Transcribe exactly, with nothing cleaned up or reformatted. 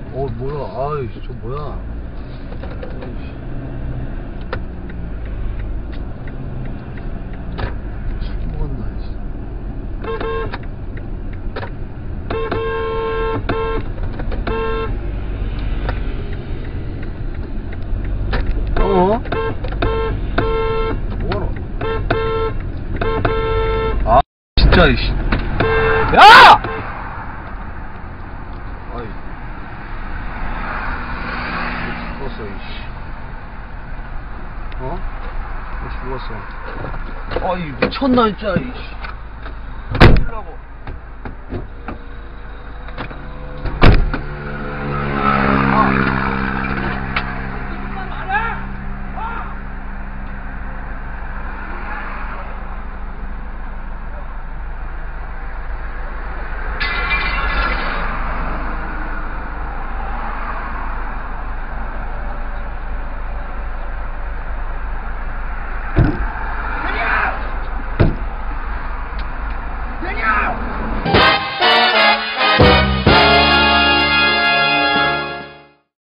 어 뭐야 아이 저 뭐야 먹었나 어? 뭐하노 아 진짜 이씨 야! 아이 죽었어 이씨 어? 왜 죽었어 아이 미쳤나 진짜 이씨